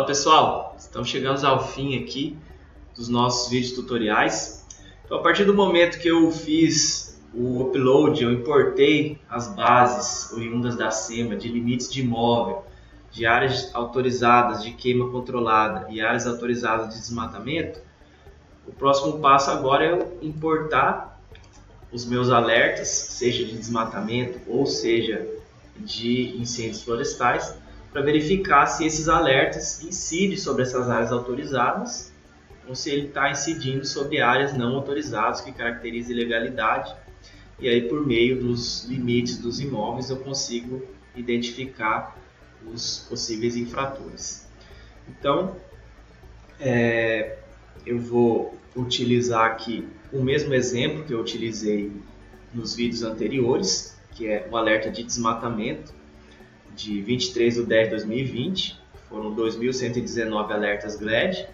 Fala pessoal, estamos chegando ao fim aqui dos nossos vídeos tutoriais. Então, a partir do momento que eu fiz o upload, eu importei as bases oriundas da SEMA de limites de imóvel, de áreas autorizadas de queima controlada e áreas autorizadas de desmatamento, o próximo passo agora é eu importar os meus alertas, seja de desmatamento ou seja de incêndios florestais, para verificar se esses alertas incidem sobre essas áreas autorizadas ou se ele está incidindo sobre áreas não autorizadas, que caracteriza ilegalidade. E aí, por meio dos limites dos imóveis, eu consigo identificar os possíveis infratores. Então, eu vou utilizar aqui o mesmo exemplo que eu utilizei nos vídeos anteriores, que é o alerta de desmatamento de 23 de 10 de 2020, foram 2.119 alertas GLAD.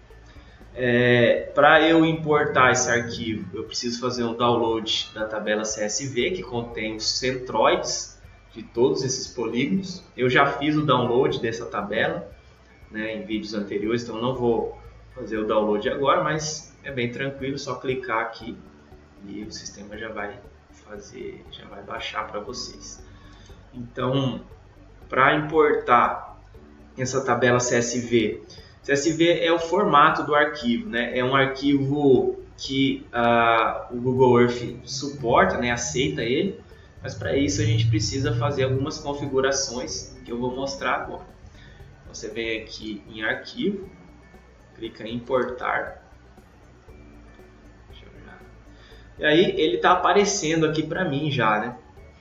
Para eu importar esse arquivo, eu preciso fazer um download da tabela CSV, que contém os centroides de todos esses polígonos. Eu já fiz o download dessa tabela, né, em vídeos anteriores, então não vou fazer o download agora, mas é bem tranquilo, só clicar aqui e o sistema já vai baixar para vocês. Então, para importar essa tabela CSV é o formato do arquivo, né? É um arquivo que o Google Earth suporta, né? Aceita ele, mas para isso a gente precisa fazer algumas configurações que eu vou mostrar agora. Você vem aqui em arquivo, clica em importar, e aí ele está aparecendo aqui para mim já, né?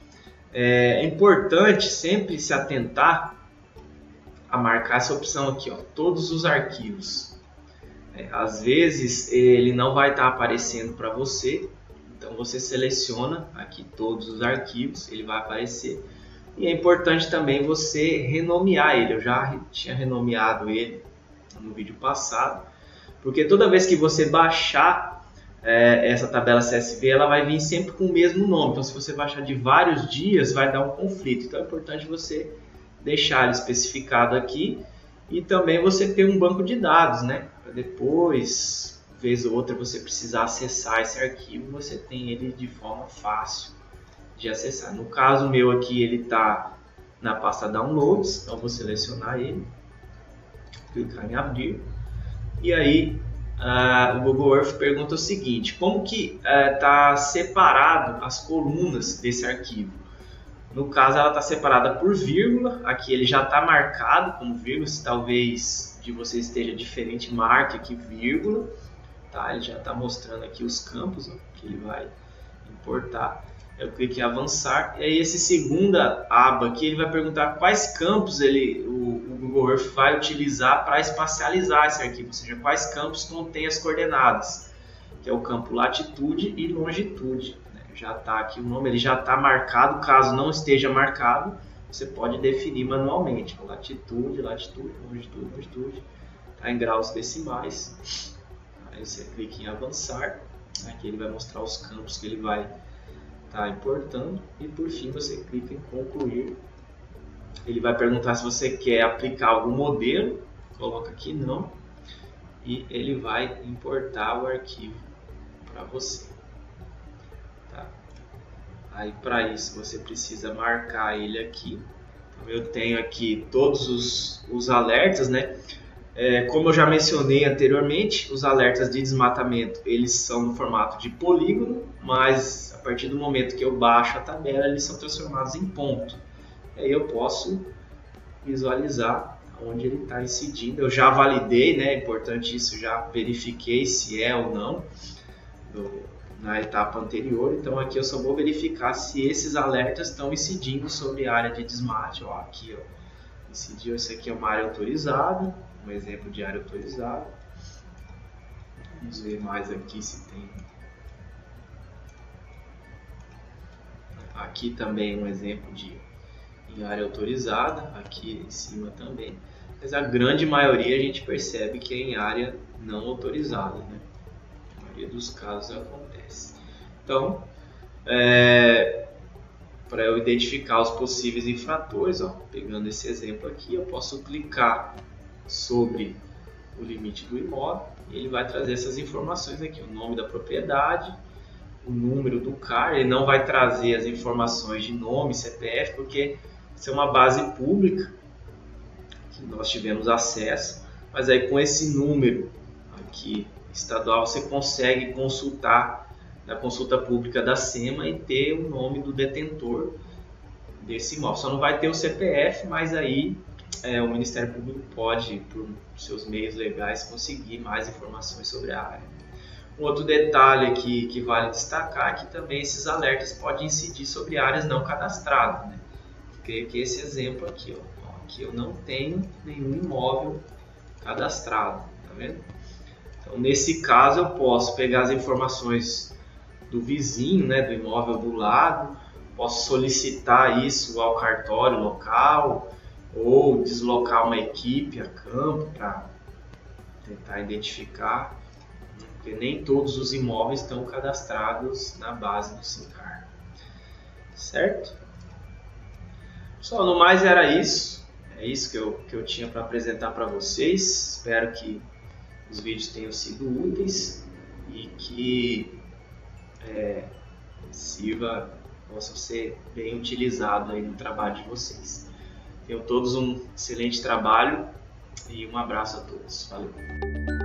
É importante sempre se atentar a marcar essa opção aqui, ó, todos os arquivos. Às vezes ele não vai estar aparecendo para você, então você seleciona aqui todos os arquivos, ele vai aparecer. E é importante também você renomear ele. Eu já tinha renomeado ele no vídeo passado, porque toda vez que você baixar essa tabela CSV, ela vai vir sempre com o mesmo nome. Então, se você baixar de vários dias, vai dar um conflito. Então, é importante você deixar ele especificado aqui e também você ter um banco de dados, né? Para depois, vez ou outra, você precisar acessar esse arquivo, você tem ele de forma fácil de acessar. No caso meu aqui, ele está na pasta Downloads, então vou selecionar ele, clicar em abrir, e aí o Google Earth pergunta o seguinte: como que está separado as colunas desse arquivo? No caso, ela está separada por vírgula. Aqui ele já está marcado como vírgula. Se talvez de você esteja diferente, marque aqui vírgula. Tá? Ele já está mostrando aqui os campos, ó, que ele vai importar. Eu clico em avançar. E aí, essa segunda aba aqui, ele vai perguntar quais campos o Google Earth vai utilizar para espacializar esse arquivo, ou seja, quais campos contém as coordenadas, que é o campo latitude e longitude. Já está aqui o nome, ele já está marcado. Caso não esteja marcado, você pode definir manualmente. Latitude, latitude, longitude, longitude, tá em graus decimais. Aí você clica em avançar. Aqui ele vai mostrar os campos que ele vai estar importando. E por fim você clica em concluir. Ele vai perguntar se você quer aplicar algum modelo. Coloca aqui não. E ele vai importar o arquivo para você. Aí, para isso, você precisa marcar ele aqui. Então, eu tenho aqui todos os alertas, né? Como eu já mencionei anteriormente, os alertas de desmatamento, eles são no formato de polígono, mas a partir do momento que eu baixo a tabela, eles são transformados em ponto. Aí eu posso visualizar onde ele está incidindo. Eu já validei, né? É importante isso, já verifiquei se é ou não na etapa anterior. Então aqui eu só vou verificar se esses alertas estão incidindo sobre a área de desmate. Ó, aqui, ó, incidiu. Isso aqui é uma área autorizada, um exemplo de área autorizada. Vamos ver mais aqui se tem. Aqui também um exemplo de área autorizada, aqui em cima também. Mas a grande maioria a gente percebe que é em área não autorizada, né? A maioria dos casos acontece. Então, para eu identificar os possíveis infratores, ó, pegando esse exemplo aqui, eu posso clicar sobre o limite do imóvel. Ele vai trazer essas informações aqui, o nome da propriedade, o número do CAR. Ele não vai trazer as informações de nome, CPF, porque isso é uma base pública que nós tivemos acesso, mas aí com esse número aqui estadual você consegue consultar na consulta pública da SEMA e ter o nome do detentor desse imóvel. Só não vai ter o CPF, mas aí o Ministério Público pode, por seus meios legais, conseguir mais informações sobre a área. Um outro detalhe aqui que vale destacar é que também esses alertas podem incidir sobre áreas não cadastradas, né? Creio que esse exemplo aqui, ó, aqui eu não tenho nenhum imóvel cadastrado, tá vendo? Então, nesse caso, eu posso pegar as informações do vizinho, né, do imóvel do lado, posso solicitar isso ao cartório local ou deslocar uma equipe a campo para tentar identificar, porque nem todos os imóveis estão cadastrados na base do SINCAR, certo? Pessoal, no mais era isso. É isso que eu tinha para apresentar para vocês. Espero que os vídeos tenham sido úteis e que possam ser bem utilizados aí no trabalho de vocês. Tenham todos um excelente trabalho e um abraço a todos. Valeu!